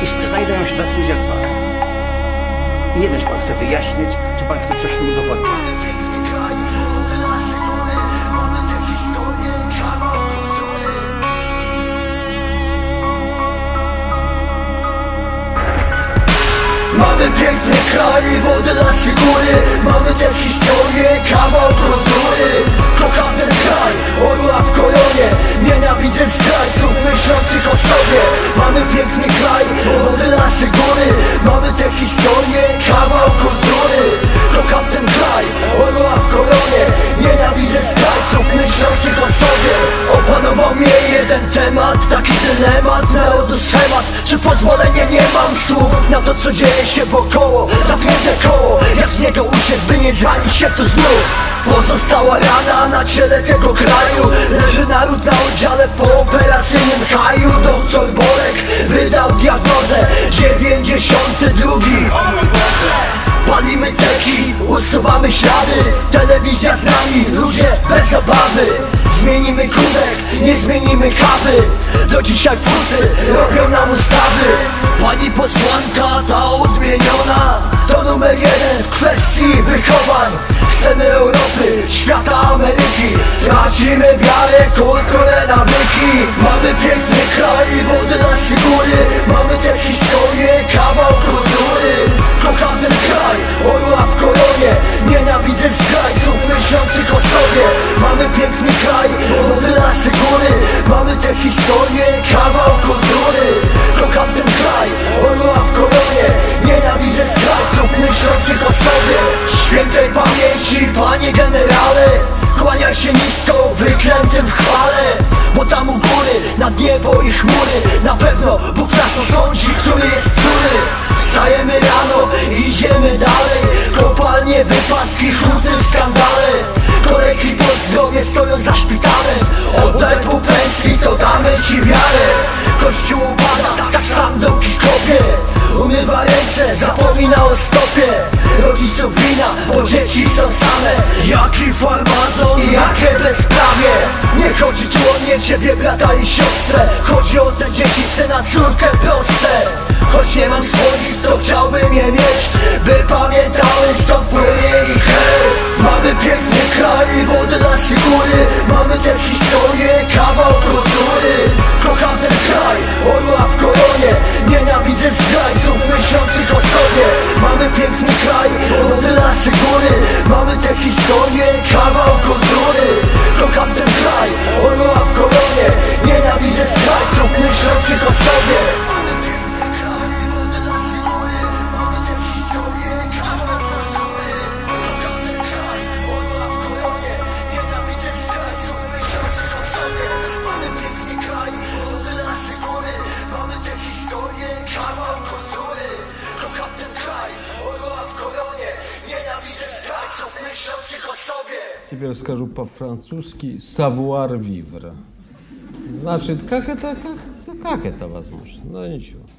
i znajdują się tacy ludzie jak pan. I nie wiem, czy pan chce wyjaśnić, czy pan chce coś mu udowodnić. Mamy piękny kraj, wody, lasy, góry. Mamy tę historię, kawał kultury. Kocham ten kraj, orła w koronie. Nienawidzę zdrajców myślących o sobie. Mamy piękny kraj, wody, lasy, góry. Mamy tę historię, kawał kultury. Kocham ten kraj, orła w koronie. Nienawidzę zdrajców myślących o sobie. Opanował mnie jeden temat, taki dylemat, narodu schemat. Czy pozwolenia nie mam słów na to, co dzieje się wokoło? Zamknięte koło, jak z niego uciec, by nie zranić się tu znów. Pozostała rana na ciele tego kraju. Leży naród na oddziale po operacyjnym haju. Doktor Borek wydał diagnozę 92. Palimy ceki, usuwamy ślady. Telewizja z nami, ludzie bez obawy. Zmienimy kubek, nie zmienimy kawy. Do dzisiaj fusy robią nam ustawy. Pani posłanka ta odmieniona to numer jeden w kwestii wychowań. Chcemy Europy, świata, Ameryki. Tracimy wiarę, kulturę, nawyki. Mamy piękny kraj, wody, lasy, góry. Mamy tę historię, kawał kultury. Kocham ten kraj, orła w koronie. Nienawidzę zdrajców myślących o sobie. Mamy piękny kraj, wody, lasy, góry. Mamy tę historię, kawał kultury. Kocham ten kraj, orła w koronie. Nienawidzę zdrajców myślących o sobie. Świętej pamięci, panie generale. Kłaniaj się nisko, wyklętym w chwale. Bo tam u góry, nad niebo i chmury. Na pewno Bóg nas osądzi, który jest który. Wstajemy rano i idziemy dalej. Kopalnie, wypadki, huty, skandale. Kolejki po zdrowie stoją za szpitalem. Oddaj pół pensji, to damy ci wiarę. Kościół upada, tak sam dołki kopie. Umywa ręce, zapomina o stopie. Rodziców wina, bo dzieci są same. Jaki farmazon, jakie bezprawie. Nie chodzi tu o mnie, ciebie, brata i siostrę. Chodzi o te dzieci, syna, córkę, proste. Choć nie mam swoich, to chciałbym je mieć, by pamiętały, skąd płynie ich krew. Mamy piękny kraj, wody, lasy, góry. Mamy tę historię, kawał kultury. Kocham ten kraj, orła w koronie. Nienawidzę zdrajców myślących o sobie. Mamy piękny kraj, wody, lasy, góry. Mamy tę historię, kawał kultury. Kocham ten kraj, orła w koronie. Nienawidzę zdrajców myślących o sobie. Теперь скажу по-французски savoir vivre. Значит, как это возможно? Ну ничего.